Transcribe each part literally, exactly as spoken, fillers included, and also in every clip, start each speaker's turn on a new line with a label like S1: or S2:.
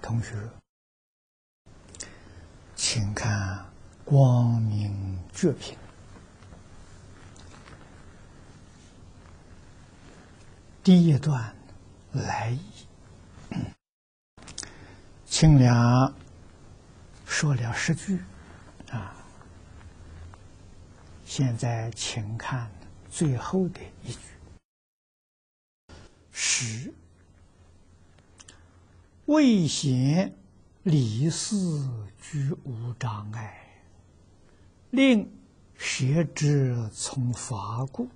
S1: 同学，请看光明觉品第一段来意。清凉说了十句啊，现在请看最后的一句：十未显理事居无障碍，令学之从法故。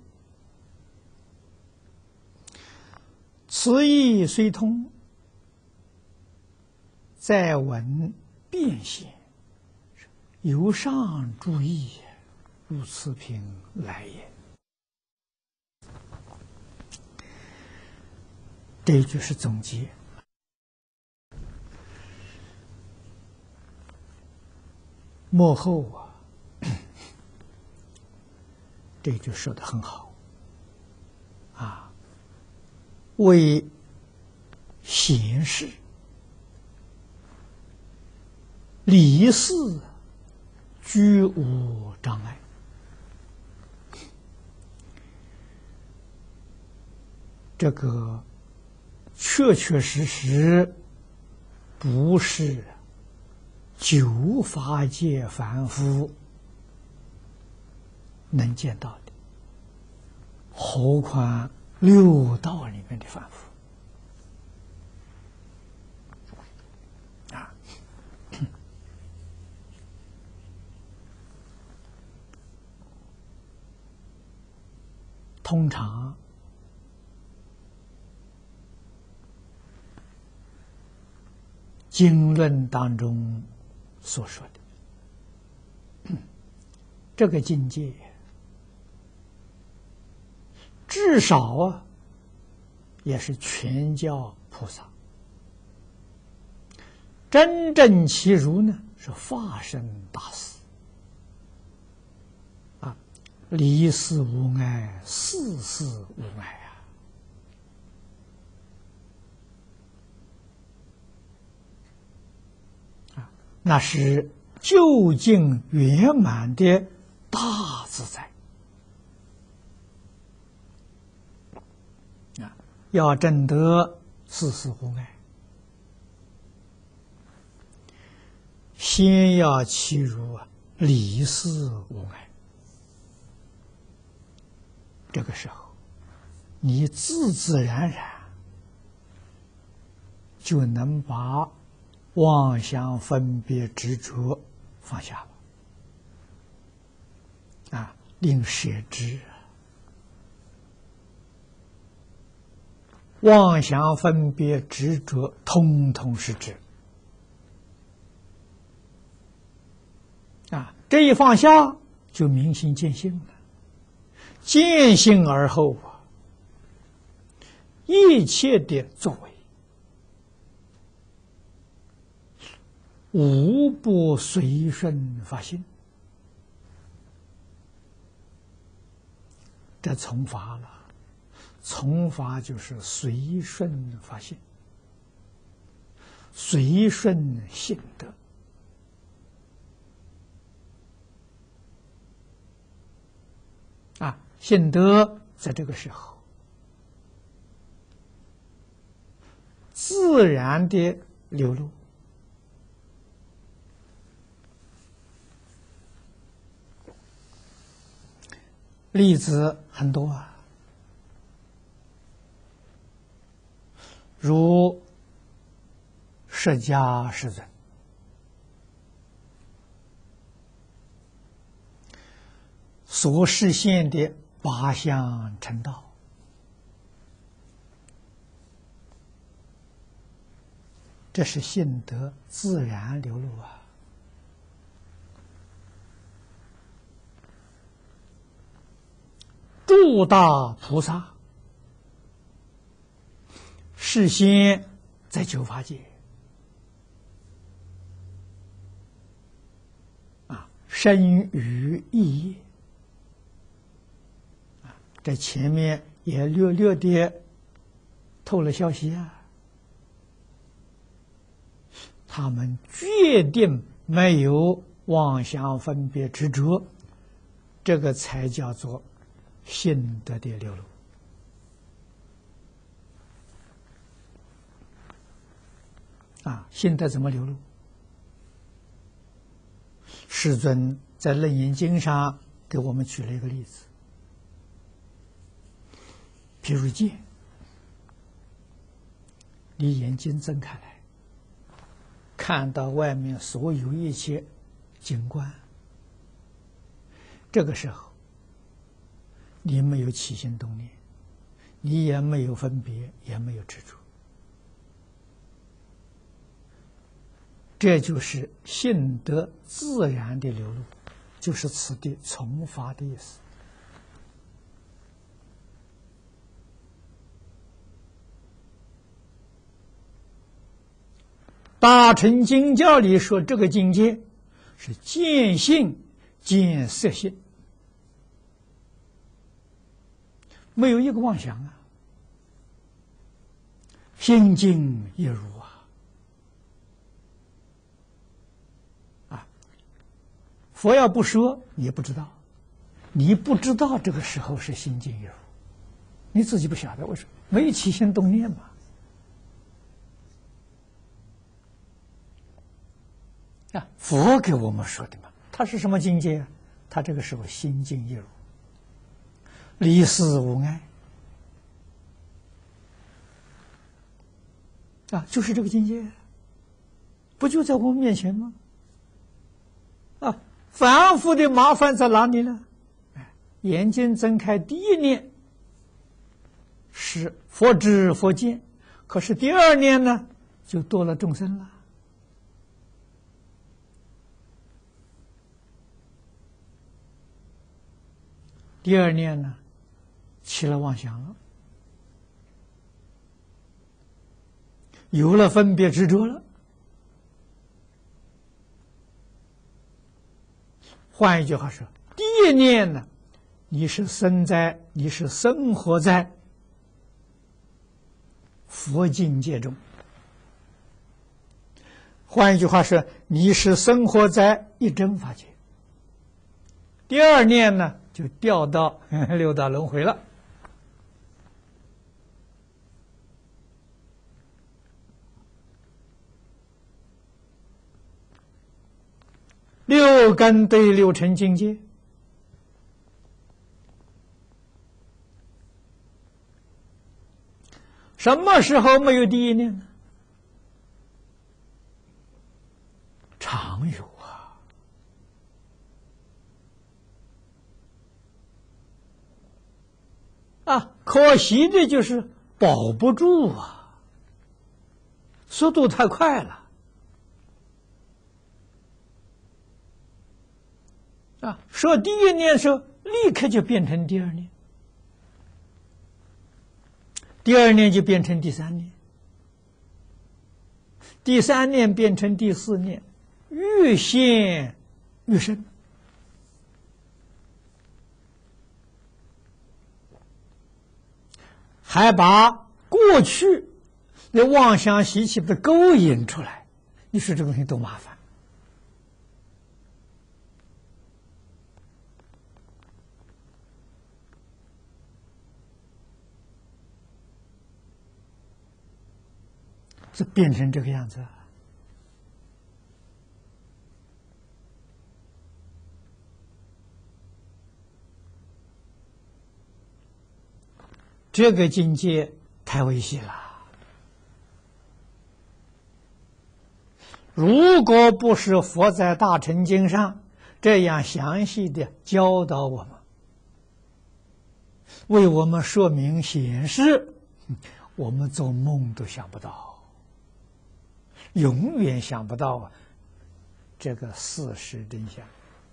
S1: 此意虽通，再闻变显，由上注意，如此品来也。这一句是总结。幕后啊，这句说得很好啊，为显示理事居无障碍。这个确确实实不是九法界凡夫能见到的，何况六道里面的凡夫啊！通常经论当中所说的这个境界，至少啊，也是全教菩萨。真正其如呢，是法身大士啊，离事无碍，事事无碍啊。那是究竟圆满的大自在啊！要证得事事无碍，先要其如理事无碍。这个时候，你自自然然就能把妄想分别执着放下了啊，令舍之。妄想分别执着通通是执啊，这一放下就明心见性了，见性而后啊，一切的作为无不随顺法性，这从法了。从法就是随顺法性，随顺性德啊，性德在这个时候自然的流露。例子很多啊，如释迦世尊所示现的八相成道，这是性德自然流露啊。诸大菩萨事先在九法界啊，生于意业啊，在前面也略略的透了消息啊。 他们决定没有妄想分别执着，这个才叫做心得的流露。啊，心得怎么流露？世尊在《楞严经》上给我们举了一个例子，譬如剑，你眼睛睁开来，看到外面所有一切景观，这个时候你没有起心动念，你也没有分别，也没有执着，这就是性德自然的流露，就是此地从法的意思。大乘经教里说，这个境界是见性见色性，没有一个妄想啊，心静亦如啊。啊，佛要不说，你不知道，你不知道这个时候是心静亦如，你自己不晓得，为什么？没有起心动念嘛。啊，佛给我们说的嘛，他是什么境界啊？他这个时候心静亦如，离事无碍啊，就是这个境界，不就在我们面前吗？啊，反复的麻烦在哪里呢？眼睛睁开第一念是佛知佛见，可是第二念呢，就多了众生了。第二念呢，起了妄想了，有了分别执着了。换一句话说，第一念呢，你是生在，你是生活在佛境界中；换一句话说，你是生活在一真法界。第二念呢，就掉到六道轮回了。六根对六尘境界，什么时候没有第一念呢？常有啊。啊，可惜的就是保不住啊，速度太快了。啊，说第一念的时候，立刻就变成第二念，第二念就变成第三念，第三念变成第四念，越陷越深。还把过去的妄想习气的勾引出来，你说这个东西多麻烦。这变成这个样子了。这个境界太危险了。如果不是佛在大乘经上这样详细的教导我们，为我们说明显示，我们做梦都想不到，永远想不到这个事实真相。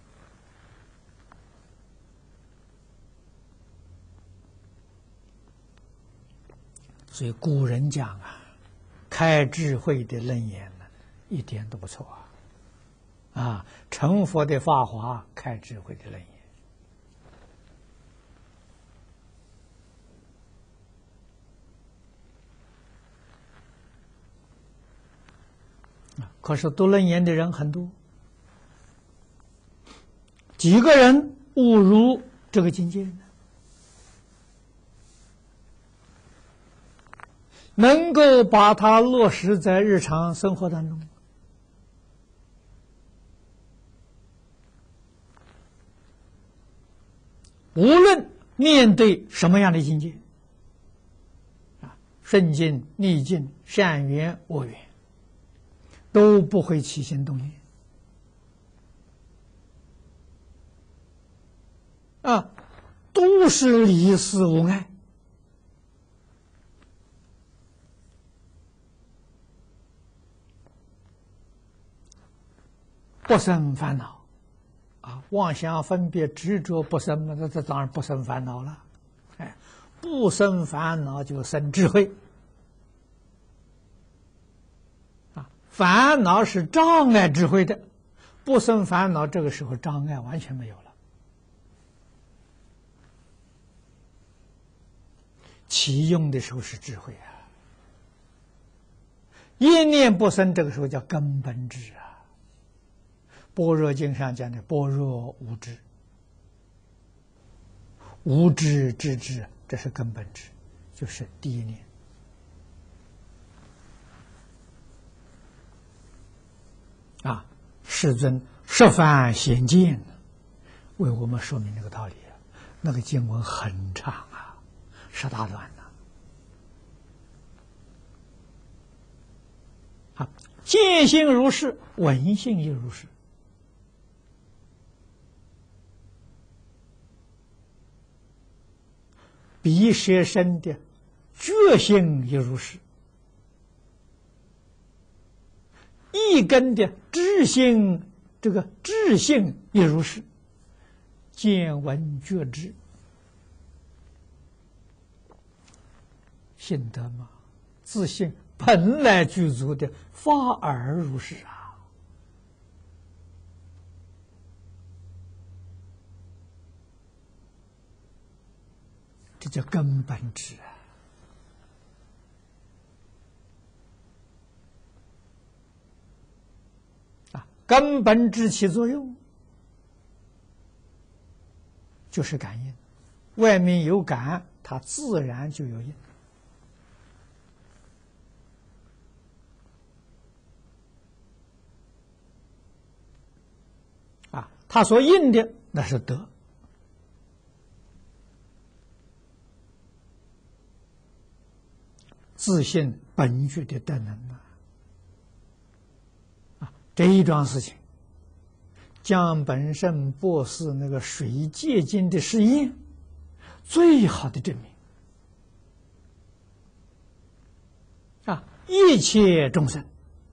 S1: 所以古人讲啊，开智慧的楞严呢，一点都不错啊！啊，成佛的法华，开智慧的楞严。 可是读楞严的人很多，几个人误入这个境界呢？能够把它落实在日常生活当中，无论面对什么样的境界，啊，顺境、逆境、善缘、恶缘，都不会起心动念，啊，都是离事无碍。不生烦恼，啊，妄想分别执着不生，那这当然不生烦恼了。哎，不生烦恼就生智慧。啊，烦恼是障碍智慧的，不生烦恼，这个时候障碍完全没有了。起用的时候是智慧啊，一念不生，这个时候叫根本智啊。般若经上讲的般若无知，无知知知，这是根本智，就是第一念。啊，世尊十番显见为我们说明这个道理。那个经文很长啊，十大段呐。啊，见性如是，闻性亦如是。鼻舌身的觉性也如是，一根的知性，这个知性也如是，见闻觉知，信得吗？自信本来具足的法而如是啊。这叫根本智啊！啊，根本智起作用，就是感应。外面有感，它自然就有应。啊，它所应的那是德。自信本具的德能啊！啊，这一桩事情，江本胜博士那个水界经的实验，最好的证明啊！一切众生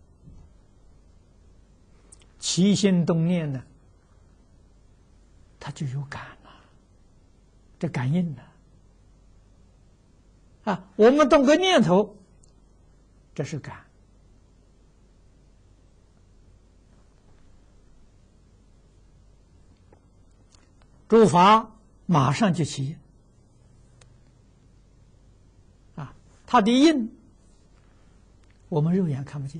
S1: 起心动念呢，他就有感了，这感应了。啊，我们动个念头，这是感；诸法马上就起应。啊，它的应，我们肉眼看不见；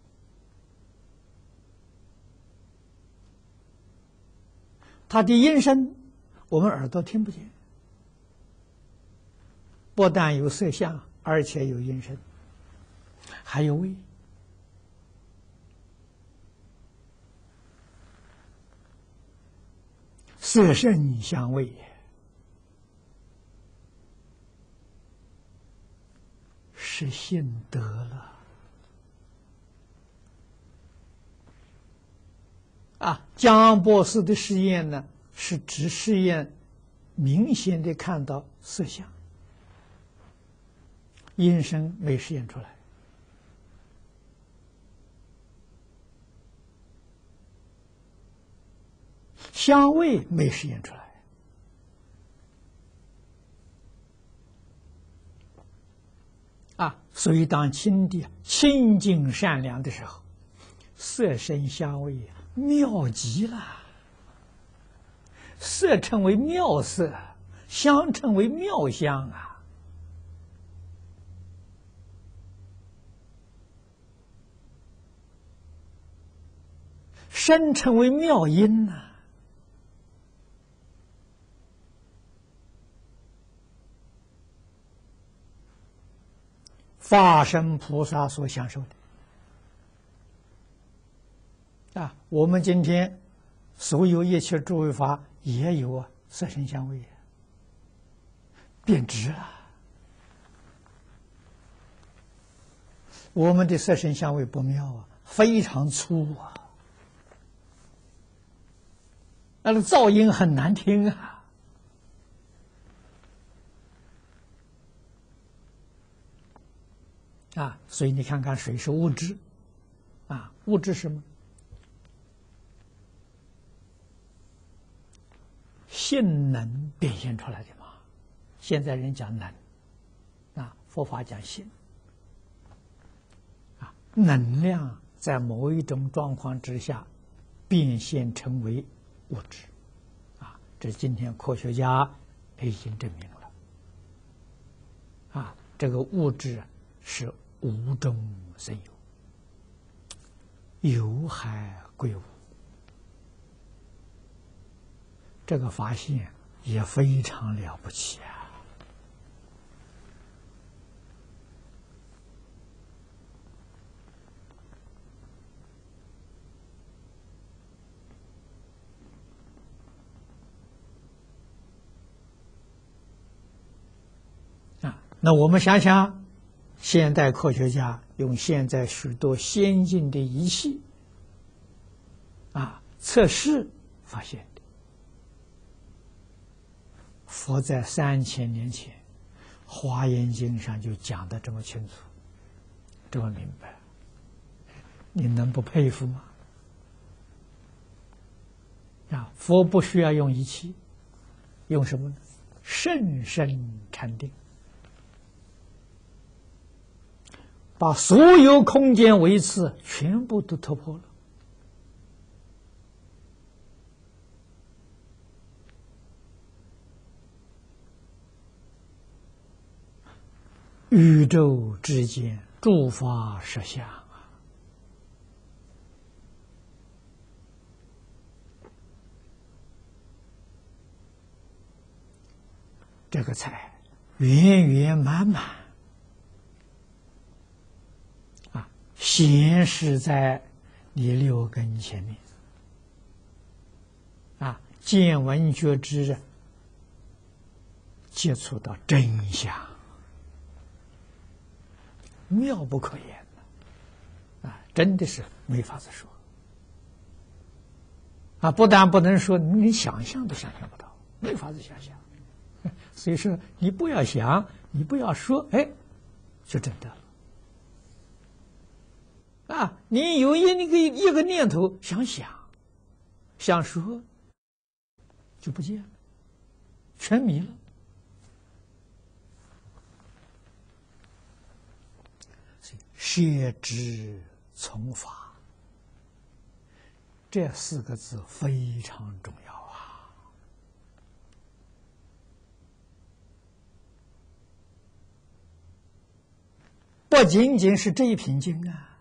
S1: 它的音声，我们耳朵听不见。不但有色相，而且有音声，还有味。色声香味，是信得了啊！江博士的实验呢，是只实验明显的看到色相。音声没实验出来，香味没实验出来，啊，所以当清的清净善良的时候，色声香味妙极了，色称为妙色，香称为妙香啊。 身成为妙音呐、啊。法身菩萨所享受的啊，我们今天所有一切诸位法也有啊，色身香味，变质了。我们的色身香味不妙啊，非常粗啊，那个噪音很难听啊。啊，所以你看看水是物质，啊，物质是什么？性能变现出来的嘛。现在人讲能，啊，佛法讲性，啊，能量在某一种状况之下变现成为物质，啊，这今天科学家已经证明了，啊，这个物质是无中生有，有海归无。这个发现也非常了不起啊！啊，那我们想想，现代科学家用现在许多先进的仪器啊测试发现的，佛在三千年前《华严经》上就讲得这么清楚，这么明白，你能不佩服吗？啊，佛不需要用仪器，用什么呢？甚深禅定，把所有空间维次全部都突破了。宇宙之间诸法实相啊，这个才圆圆满满啊，显示在你六根前面啊，见闻觉知接触到真相，妙不可言的啊，真的是没法子说啊！不但不能说，你想象都想象不到，没法子想象。所以说，你不要想，你不要说，哎，就真的了啊！你有一那个一个念头想想，想说，就不见了，全迷了。摄知从法，这四个字非常重要啊！不仅仅是这一品经啊，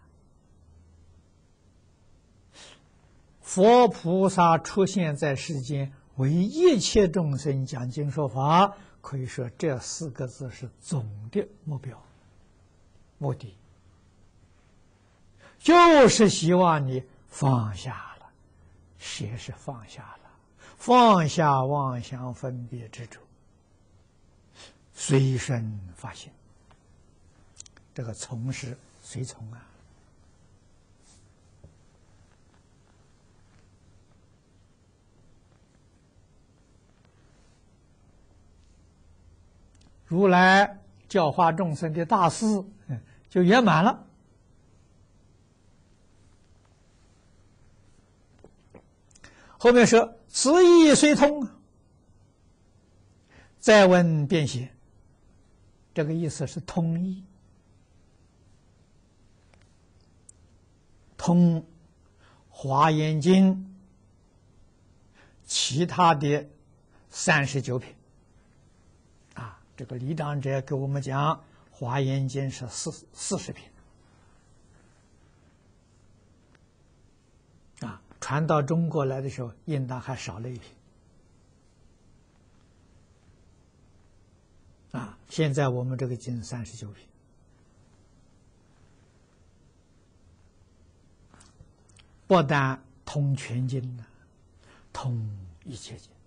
S1: 佛菩萨出现在世间，为一切众生讲经说法，可以说这四个字是总的目标、目的。就是希望你放下了，谁是放下了？放下妄想分别执着，随身发现。这个从是随从啊。如来教化众生的大事就圆满了。后面说此义虽通，再闻变显，这个意思是通义，通华严经其他的三十九品啊，这个李长者给我们讲华严经是四四十品啊， 传到中国来的时候，应当还少了一瓶。啊，现在我们这个经三十九品，不但通全经呢，通一切经，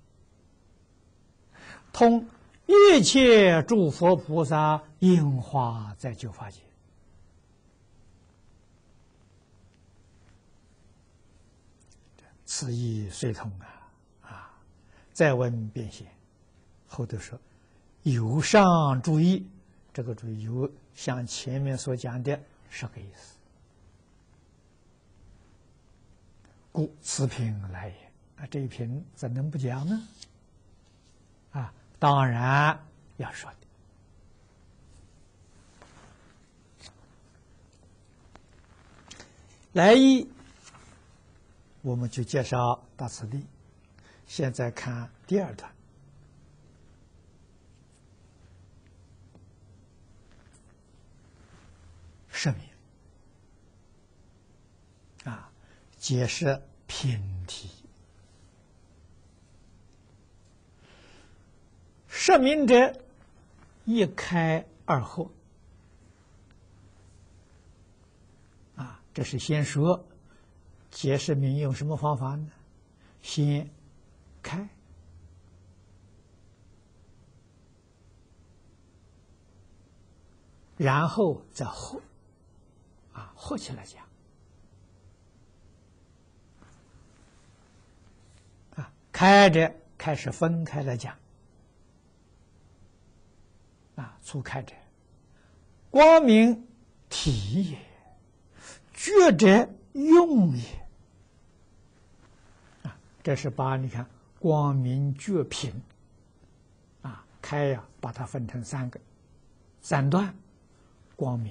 S1: 通一切诸佛菩萨应化在九法界。此义虽通啊！啊，再闻变现，后头说。有上注意，这个注意有像前面所讲的是个意思。故此品来也，啊，这一品怎能不讲呢？啊，当然要说的。来意，我们就介绍到此地。现在看第二段。释名啊，解释品题。释名者，一开二合啊，这是先说解释名用什么方法呢？先开，然后再合。啊，合起来讲啊，开着开始分开来讲啊，初开者，光明体也，觉者用也啊，这是把你看光明觉品啊，开呀、啊，把它分成三个三段，光明。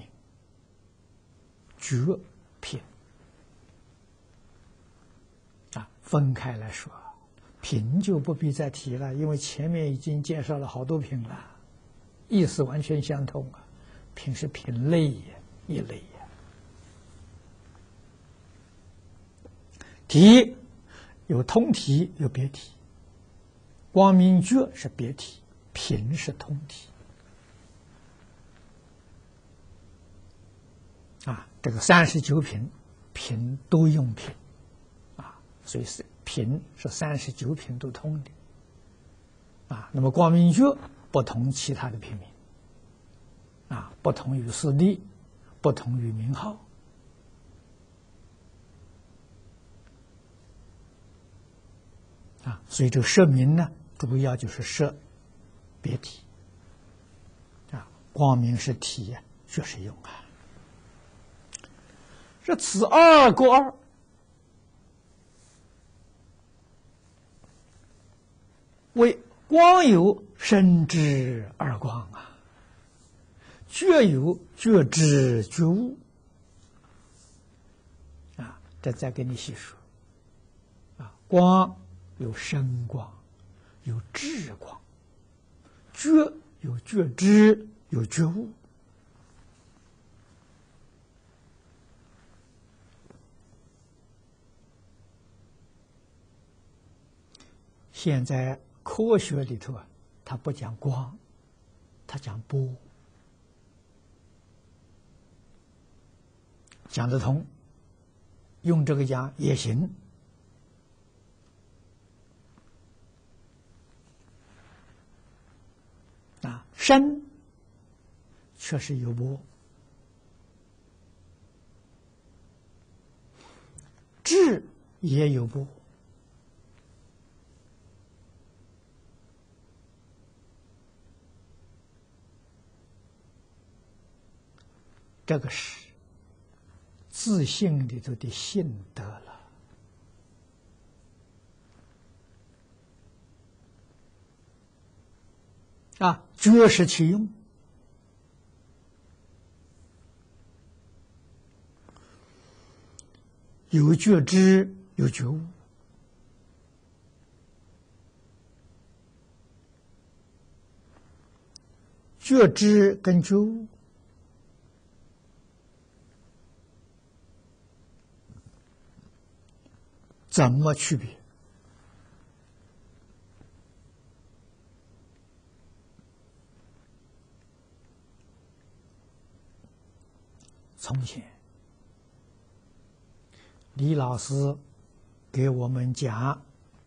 S1: 觉品啊，分开来说，品就不必再提了，因为前面已经介绍了好多品了，意思完全相同啊。品是品类也，一类也。体有通体，有别体。光明觉是别体，品是通体。啊，这个三十九品，品都用品，啊，所以是品是三十九品都通的，啊，那么光明觉不同其他的品名，啊，不同于四谛，不同于名号，啊，所以这个释名呢，主要就是释别体，啊，光明是体呀，觉是用啊。这此二各二，为光有生之二光啊，觉有觉知觉悟啊，这再给你细说啊，光有生光，有智光，觉有觉知，有觉悟。现在科学里头啊，它不讲光，它讲波，讲得通，用这个讲也行。啊，身确实有波，智也有波。这个是自信里头的信德了啊，觉是其用，有觉知，有觉悟，觉知跟觉悟。 怎么区别？从前，李老师给我们讲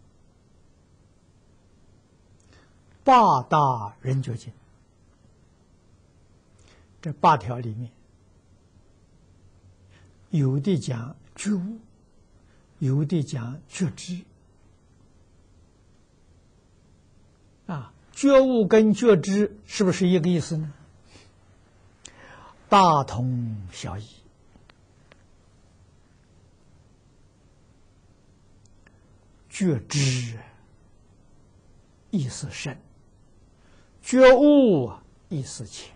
S1: 八大人觉经，这八条里面，有的讲觉悟，有的讲觉知。啊，觉悟跟觉知是不是一个意思呢？大同小异。觉知意思深，觉悟意思浅。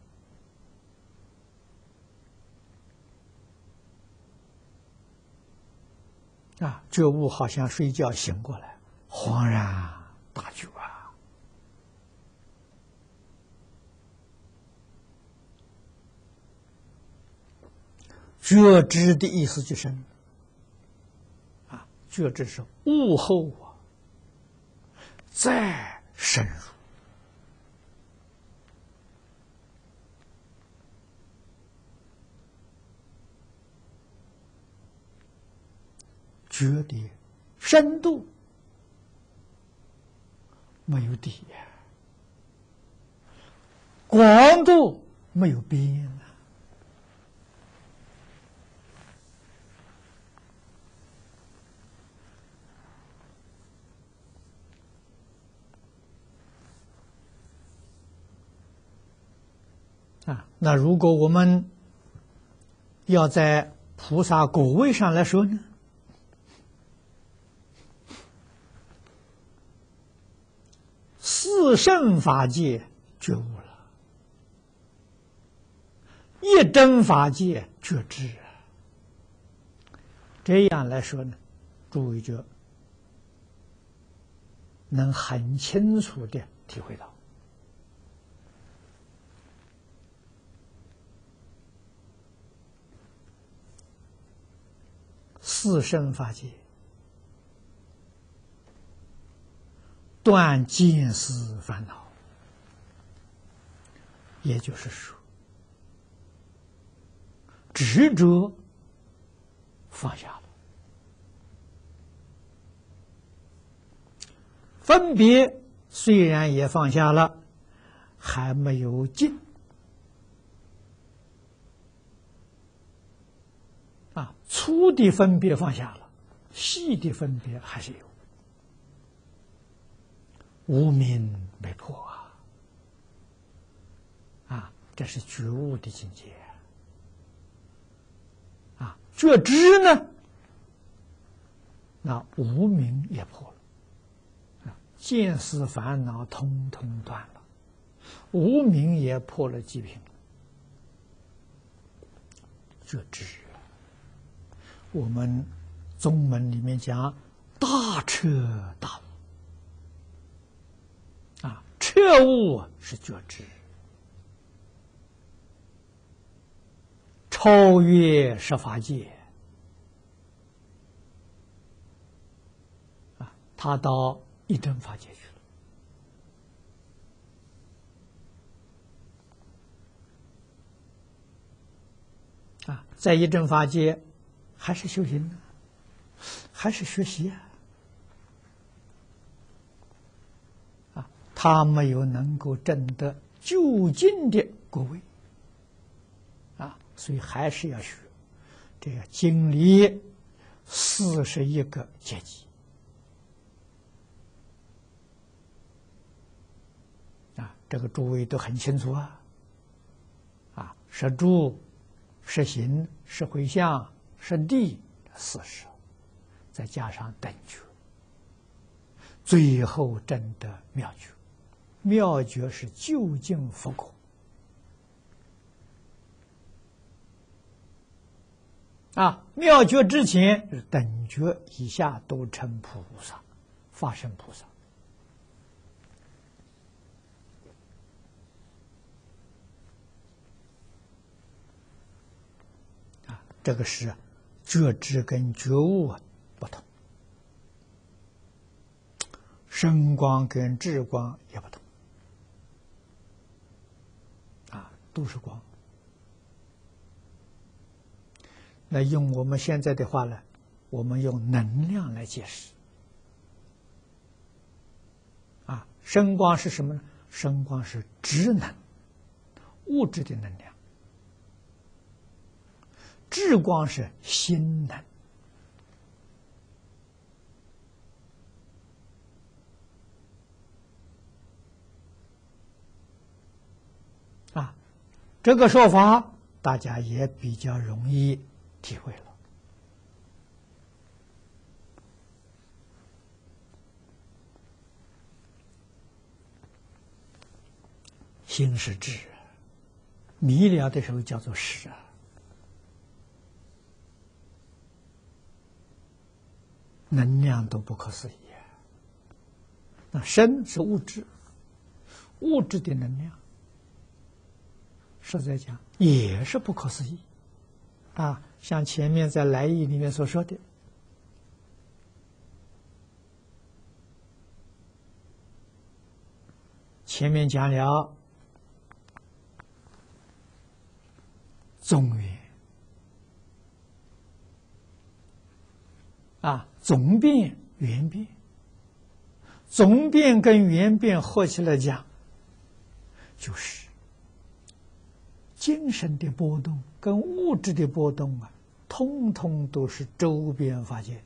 S1: 啊，觉悟好像睡觉醒过来，恍然大觉啊。觉知的意思就深啊，觉知是悟后啊，再深入。觉的深度没有底呀，广度没有边呐。啊，那如果我们要在菩萨果位上来说呢？四圣法界觉悟了，一真法界觉知啊。这样来说呢，诸位就能很清楚的体会到，四圣法界断见思烦恼，也就是说，执着放下了，分别虽然也放下了，还没有尽啊，粗的分别放下了，细的分别还是有。无明没破啊！啊，这是觉悟的境界啊！觉知呢，那无明也破了啊，见思烦恼通通断了，无明也破了极品，觉知。我们宗门里面讲大彻大悟。啊，彻悟是觉知，超越十法界啊，他到一真法界去了啊，在一真法界还是修行呢，还是学习啊。他没有能够证得究竟的果位啊，所以还是要学，这要经历四十一个阶级啊，这个诸位都很清楚啊，啊，十住、十行、十回向、十地四十，再加上等觉，最后证得妙觉。妙觉是究竟佛果啊！妙觉之前是等觉以下都成菩萨，法身菩萨啊。这个是觉知跟觉悟啊不同声光跟质光也不同，啊，都是光。那用我们现在的话呢，我们用能量来解释。啊，声光是什么呢？声光是质能，物质的能量；质光是心能。啊，这个说法大家也比较容易体会了。心是智，迷了的时候叫做识啊。能量都不可思议啊。那身是物质，物质的能量，实在讲也是不可思议啊。像前面在来意里面所说的，前面讲了总缘啊，总变缘变，总变跟缘变合起来讲，就是精神的波动跟物质的波动啊，通通都是周边法界。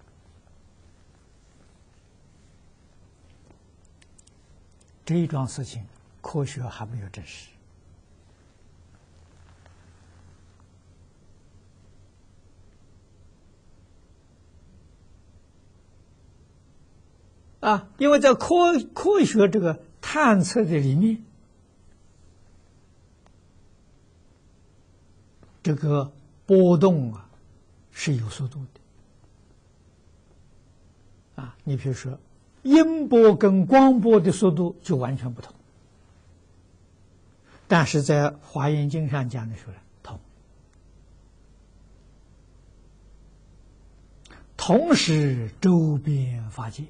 S1: 这一桩事情，科学还没有证实。啊，因为在科科学这个探测的里面，这个波动啊是有速度的。啊，你比如说，音波跟光波的速度就完全不同，但是在《华严经》上讲的时候呢，同，同时周边法界。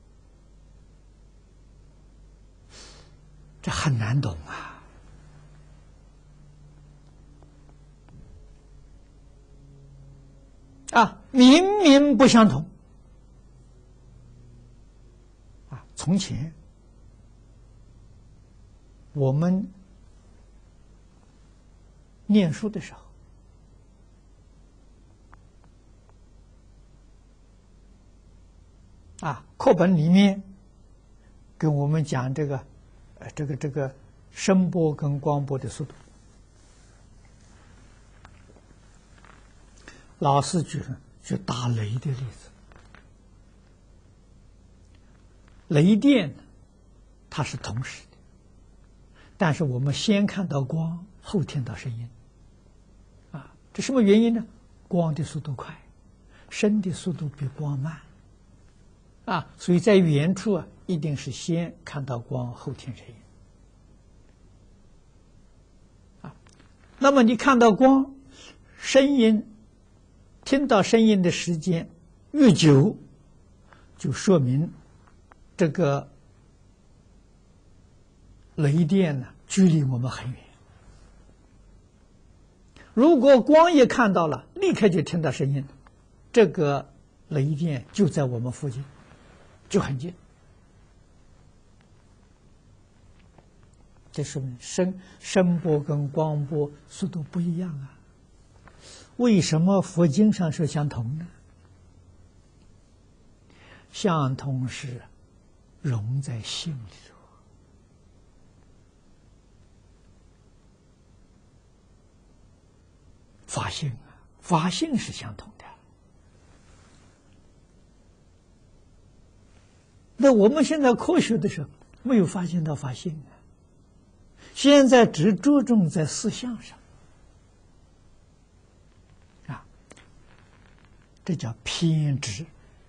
S1: 这很难懂啊！啊，明明不相同啊！从前我们念书的时候，啊，课本里面跟我们讲这个。呃，这个这个声波跟光波的速度，老师举举打雷的例子。雷电它是同时的，但是我们先看到光，后听到声音。啊，这什么原因呢？光的速度快，声的速度比光慢。啊，所以在远处啊，一定是先看到光，后听声音。啊，那么你看到光、声音、听到声音的时间越久，就说明这个雷电呢，距离我们很远。如果光也看到了，立刻就听到声音，这个雷电就在我们附近。就很近，这说明声声波跟光波速度不一样啊。为什么佛经上说相同呢？相同是融在心里头，法性啊，法性是相同的。那我们现在科学的时候没有发现到法性啊，现在只着重在思想上，啊，这叫偏执，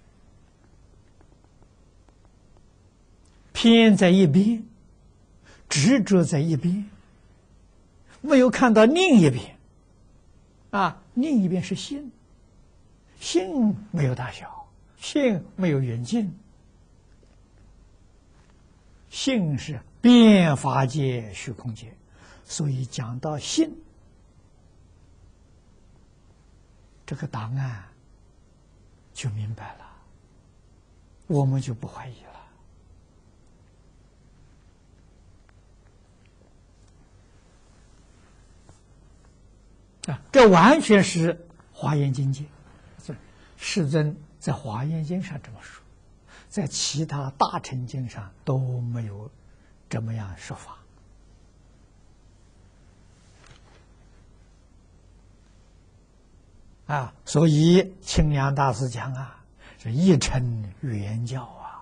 S1: 偏在一边，执着在一边，没有看到另一边，啊，另一边是心，心没有大小，心没有远近。 性是变法界、虚空界，所以讲到性，这个答案就明白了，我们就不怀疑了。啊，这完全是华严经界，世尊在华严经上这么说，在其他大乘经上都没有这么样说法。啊，所以清凉大师讲啊，是一乘圆教啊，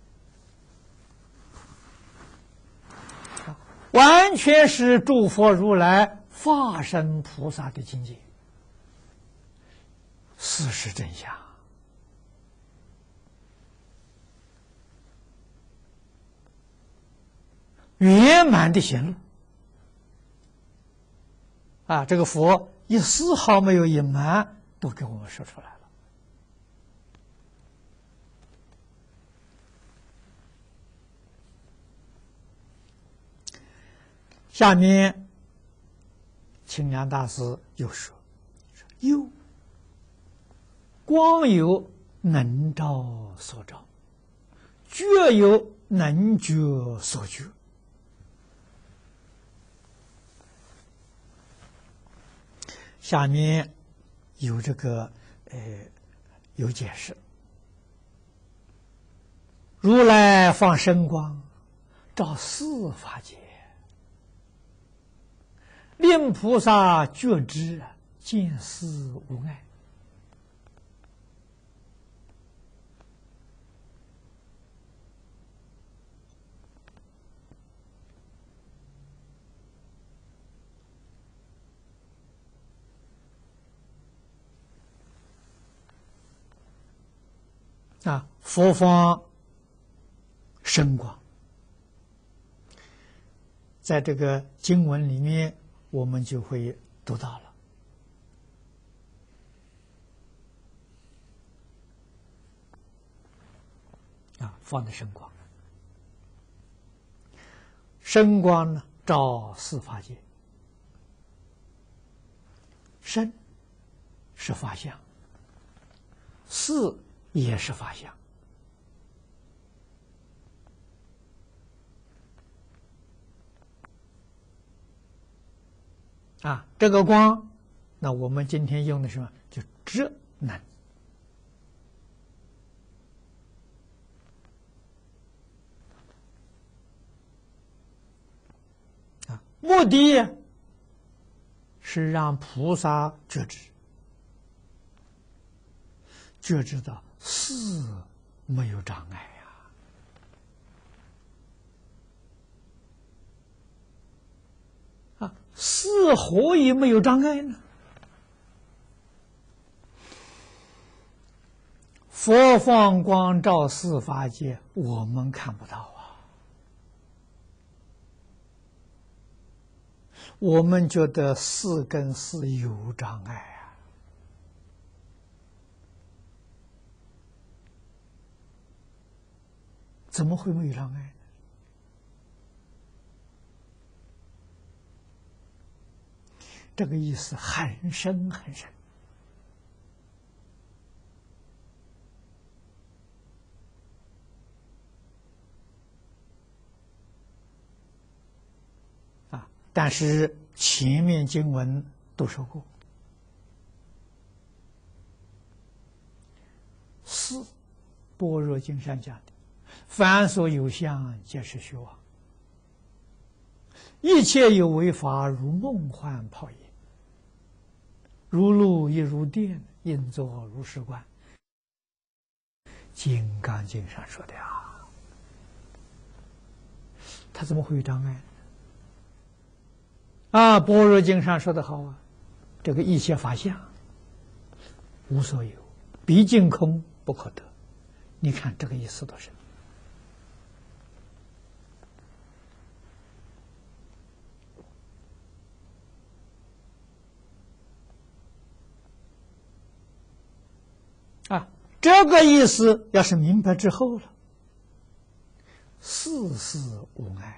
S1: 啊完全是诸佛如来化身菩萨的境界，事实真相。圆满的显露啊，这个佛一丝毫没有隐瞒，都给我们说出来了。下面清凉大师又说：“又光有能照所照，觉有能觉所觉。”下面有这个呃有解释，如来放生光，照四法界，令菩萨觉知见思无碍。啊，佛方生光，在这个经文里面，我们就会读到了。啊，放的生光，生光呢，照四法界，生是法相，四也是法相。啊，这个光，那我们今天用的什么？就智能。啊，目的是让菩萨觉知，觉知到四没有障碍呀。啊，四何以没有障碍呢？佛放光照四法界，我们看不到啊，我们觉得四跟四有障碍啊。怎么会没有障碍呢？这个意思很深很深。啊，但是前面经文都说过，四般若经上讲的，凡所有相，皆是虚妄。一切有为法，如梦幻泡影，如露亦如电，应作如是观。金刚经上说的啊，他怎么会有障碍？啊，般若经上说的好啊，这个一切法相无所有，毕竟空不可得。你看这个意思多深。啊，这个意思要是明白之后了， 事事无碍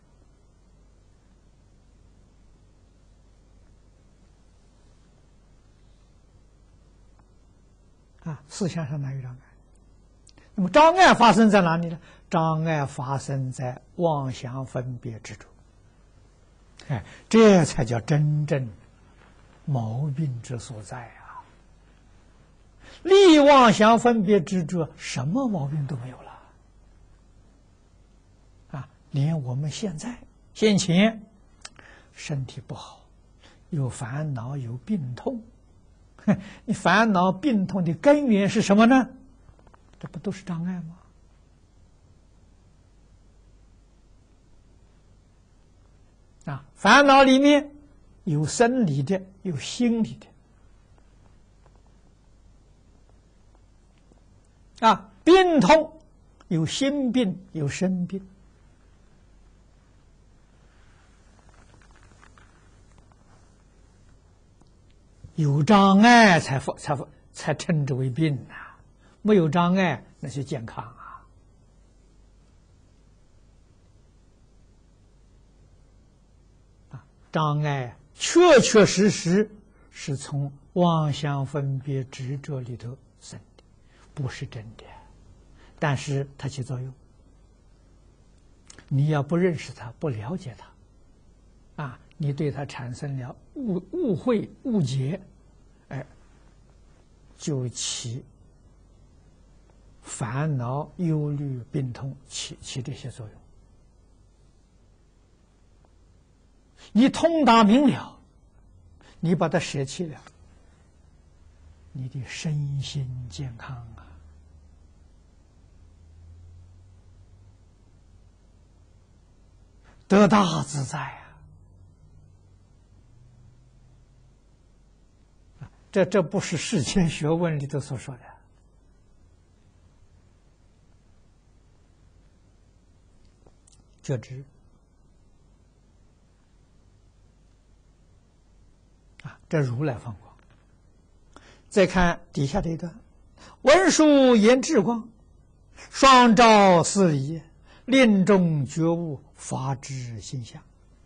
S1: 呀！啊，思想上哪有障碍？那么障碍发生在哪里呢？障碍发生在妄想分别执着。哎，这才叫真正毛病之所在啊！立妄想分别执着，什么毛病都没有了啊！连我们现在先前身体不好，有烦恼，有病痛，你烦恼病痛的根源是什么呢？这不都是障碍吗？啊，烦恼里面有生理的，有心理的。啊，病痛有心病，有身病。有障碍才才才称之为病呐、啊，没有障碍那是健康啊。啊，障碍确确实实是从妄想分别执着里头生的，不是真的，但是它起作用。你要不认识它，不了解它，啊，你对它产生了误误会、误解，哎，就起烦恼、忧虑、病痛，起起这些作用。你通达明了，你把它舍弃了，你的身心健康啊！得大自在啊！这这不是世间学问里头所说的。觉知啊，这如来放光。再看底下这一段：文殊言智光，双照四理，令众觉悟，法之心相。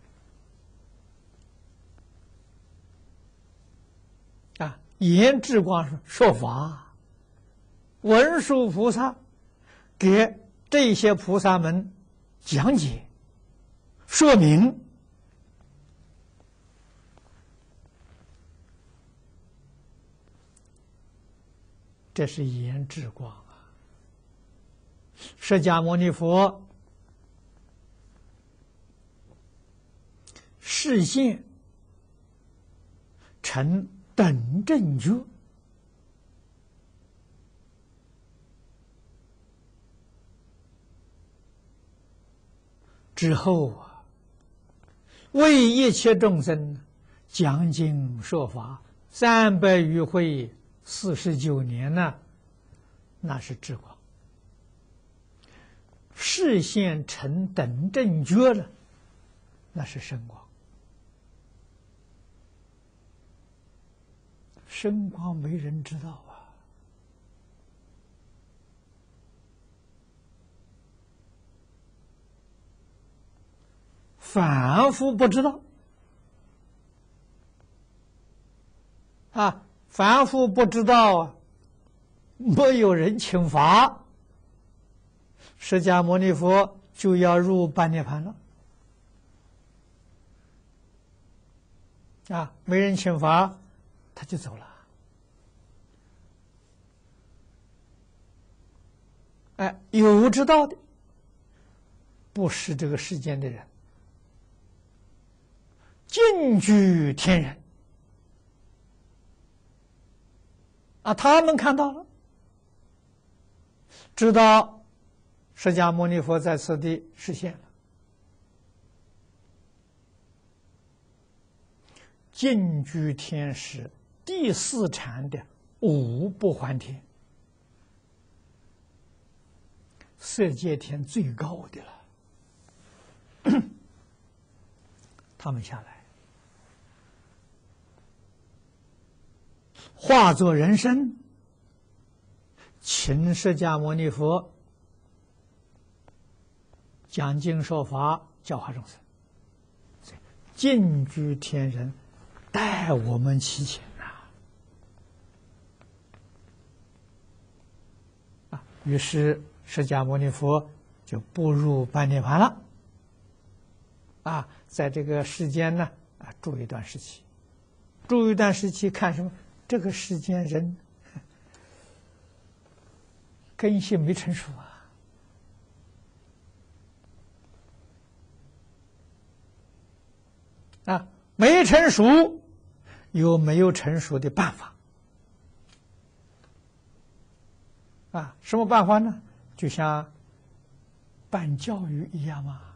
S1: 啊，言智光说法，文殊菩萨给这些菩萨们讲解说明，这是言智光啊！释迦牟尼佛示现成等正觉，之后啊，为一切众生讲经说法三百余会，四十九年呢，那是智光。示现成等正觉了，那是身光。身光没人知道啊，凡夫不知道啊，凡夫不知道啊，没有人请法，释迦牟尼佛就要入般涅盘了啊！没人请法，他就走了。哎，有知道的，不是这个世间的人，近居天人啊，他们看到了，知道释迦牟尼佛在此地实现了。近居天是第四禅的五不还天，色界天最高的了。他们下来化作人身，请释迦牟尼佛讲经说法，教化众生。净居天人带我们齐前呐！啊，于是释迦牟尼佛就步入半涅盘了。啊，在这个世间呢，啊，住一段时期，住一段时期，看什么？这个世间人根性没成熟啊。啊，没成熟，有没有成熟的办法？啊，什么办法呢？就像办教育一样嘛。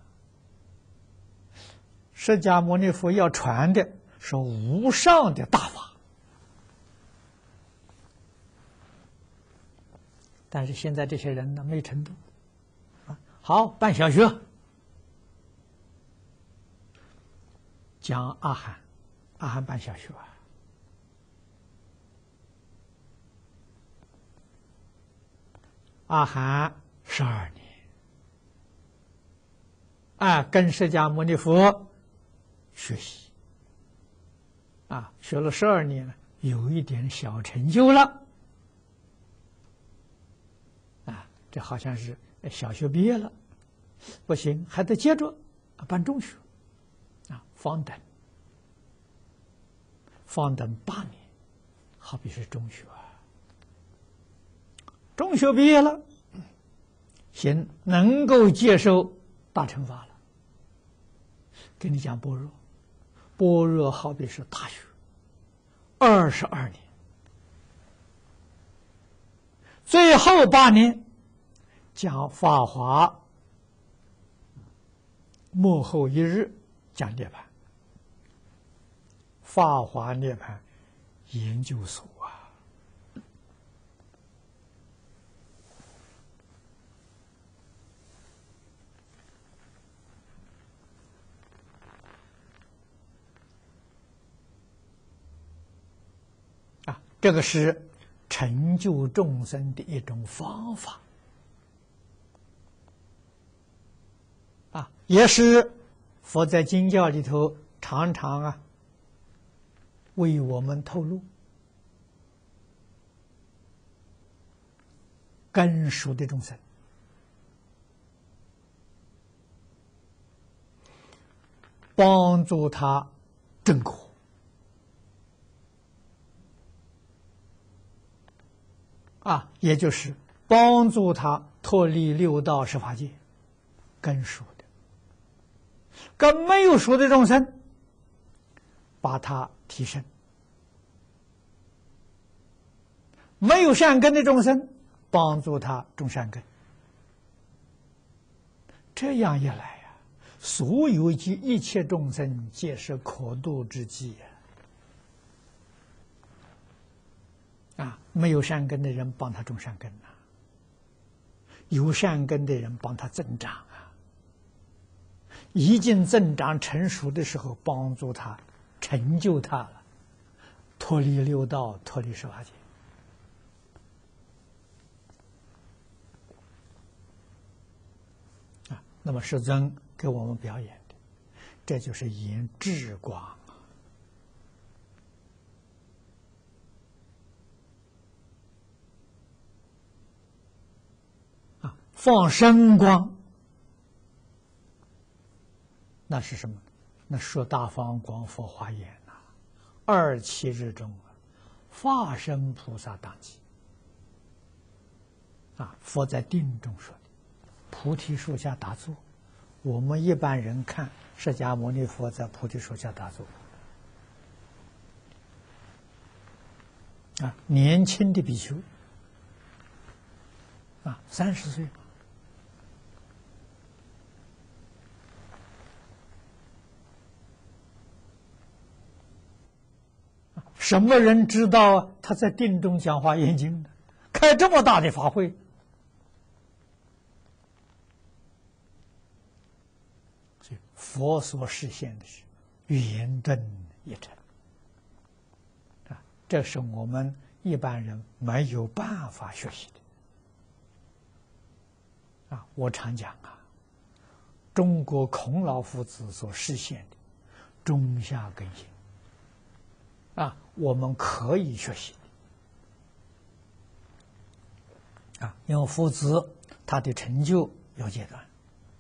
S1: 释迦牟尼佛要传的是无上的大法，但是现在这些人呢，没程度。啊，好，办小学。讲阿含，阿含办小学啊，阿含十二年，啊，跟释迦牟尼佛学习，啊，学了十二年，有一点小成就了，啊，这好像是小学毕业了，不行，还得接着办中学。啊，方等，方等八年，好比是中学啊。中学毕业了，行，能够接受大乘法了。跟你讲般若，般若好比是大学，二十二年，最后八年讲法华，末后一日。讲涅槃，法华涅槃研究所啊，啊，这个是成就众生的一种方法，啊，也是佛在经教里头常常啊为我们透露，根熟的众生，帮助他证果，啊，也就是帮助他脱离六道十法界，根熟的。跟没有熟的众生，把它提升；没有善根的众生，帮助他种善根。这样一来呀、啊，所有及一切众生皆是可度之际呀！啊，没有善根的人帮他种善根呐、啊，有善根的人帮他增长。已经增长成熟的时候，帮助他成就他了，脱离六道，脱离十法界。啊，那么世尊给我们表演的，这就是演智光啊，放生光。那是什么？那说大方广佛华严呐、啊，二七日中啊，化身菩萨当机啊，佛在定中说的，菩提树下打坐。我们一般人看释迦牟尼佛在菩提树下打坐啊，年轻的比丘啊，三十岁。什么人知道他在定中讲华严经呢？开这么大的法会，所以佛所示现的是圆顿一成啊，这是我们一般人没有办法学习的啊。我常讲啊， 中国孔老夫子所实现的中下根性啊，我们可以学习啊，因为夫子他的成就有阶段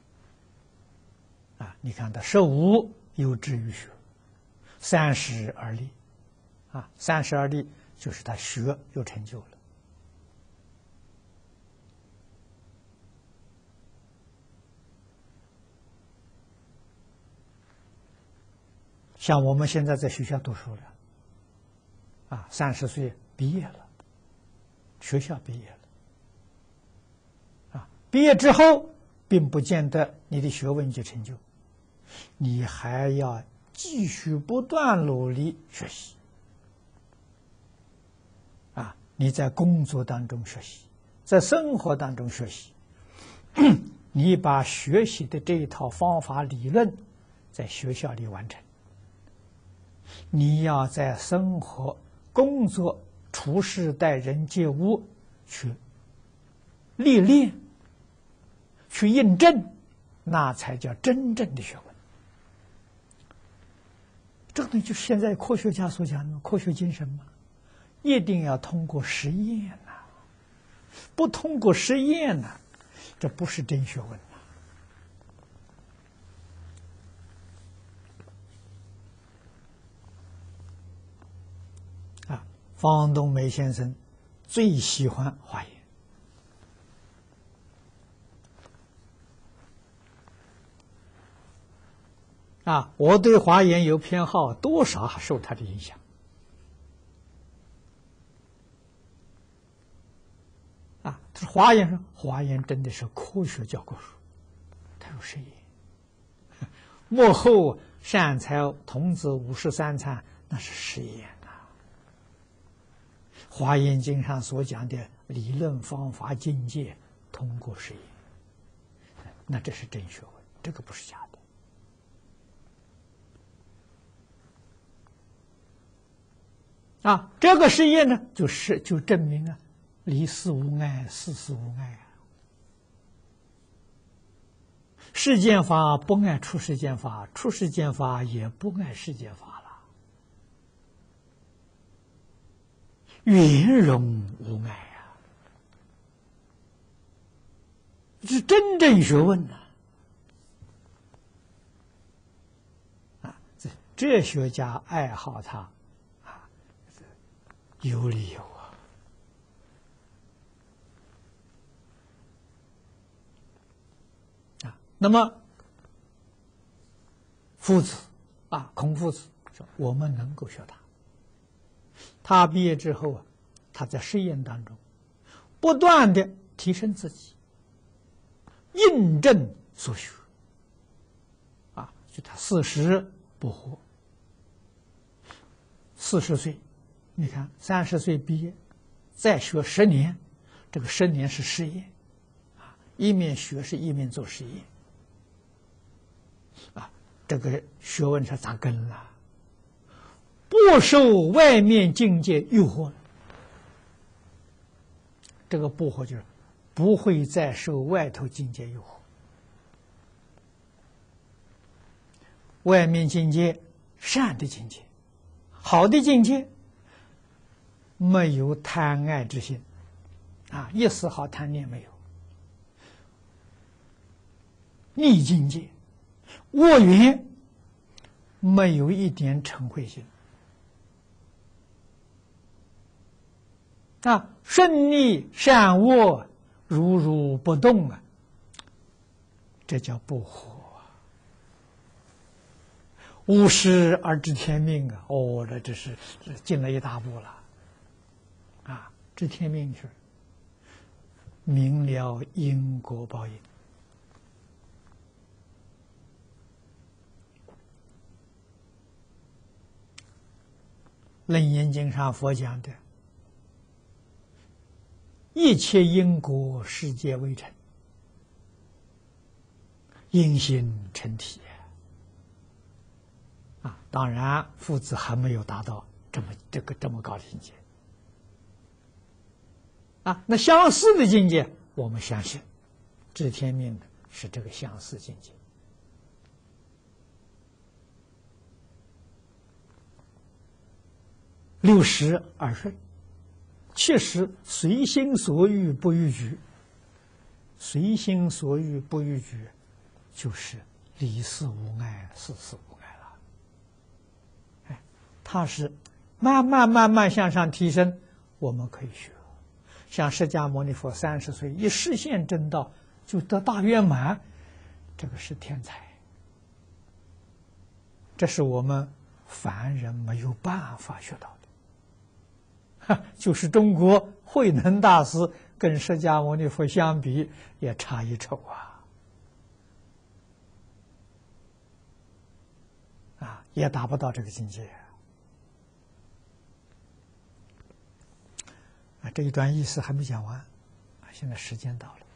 S1: 啊，你看他十五有志于学，三十而立啊，三十而立就是他学有成就了。像我们现在在学校读书了，啊，三十岁毕业了，学校毕业了，啊，毕业之后，并不见得你的学问就成就，你还要继续不断努力学习，啊，你在工作当中学习，在生活当中学习，你把学习的这一套方法理论，在学校里完成。你要在生活、工作、处事、待人接物去历练、去印证，那才叫真正的学问。这个就是现在科学家所讲的科学精神嘛，一定要通过实验呐、啊，不通过实验呐、啊，这不是真学问。方东梅先生最喜欢华严啊，我对华严有偏好，多少受他的影响啊。这是华严，华严真的是科学教科书，它有实验。幕后善财童子五十三参，那是实验。华严经上所讲的理论方法境界，通过实验，那这是真学问，这个不是假的啊。这个实验呢，就是就证明啊，离世无碍，事事无碍啊。世间法不爱出世间法，出世间法也不爱世间法。圆融无碍啊，是真正学问呐！啊，这哲学家爱好它啊，有理由啊。啊，那么夫子啊，孔夫子说，我们能够学他。他毕业之后啊，他在实验当中不断的提升自己，印证所学。啊，就他四十不惑，四十岁，你看三十岁毕业，再学十年，这个十年是实验，啊，一面学是一面做实验，啊，这个学问是扎根了。不受外面境界诱惑，这个不惑就是不会再受外头境界诱惑。外面境界，善的境界，好的境界，没有贪爱之心，啊，一丝毫贪念没有。逆境界，恶缘，没有一点嗔恚心。啊，顺逆善恶如如不动啊，这叫不惑。无事而知天命啊！哦，这这是这进了一大步了。啊，知天命是明了因果报应。楞严经上佛讲的。一切因果，世界未成，因心成体啊！当然，夫子还没有达到这么这个这么高的境界啊。那相似的境界，我们相信，知天命的是这个相似境界六十耳顺，七十随心所欲不逾矩。随心所欲不逾矩，就是理事无碍，事事无碍了。哎，它是慢慢慢慢向上提升，我们可以学。像释迦牟尼佛三十岁一实现正道就得大圆满，这个是天才。这是我们凡人没有办法学到的。哈，就是中国慧能大师跟释迦牟尼佛相比，也差一筹啊！啊，也达不到这个境界啊！这一段意思还没讲完，啊，现在时间到了。